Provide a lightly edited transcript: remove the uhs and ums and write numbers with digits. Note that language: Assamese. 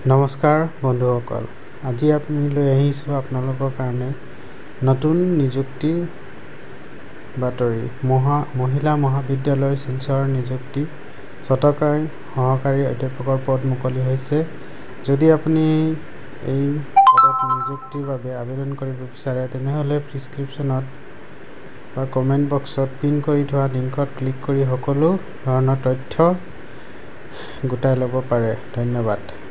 নমস্কাৰ বন্ধুসকল, আজি আমি লৈ আহিছোঁ আপোনালোকৰ কাৰণে নতুন নিযুক্তিৰ বাতৰি। মহিলা মহাবিদ্যালয়ৰ শিলচৰ নিযুক্তি চৰকাৰী সহকাৰী অধ্যাপকৰ পদ মুকলি হৈছে। যদি আপুনি এই পদত নিযুক্তিৰ বাবে আবেদন কৰিব বিচাৰে তেনেহ'লে ডেছক্ৰিপশ্যনত বা কমেণ্ট বক্সত পিন কৰি থোৱা লিংকত ক্লিক কৰি সকলো ধৰণৰ তথ্য গোটাই ল'ব পাৰে। ধন্যবাদ।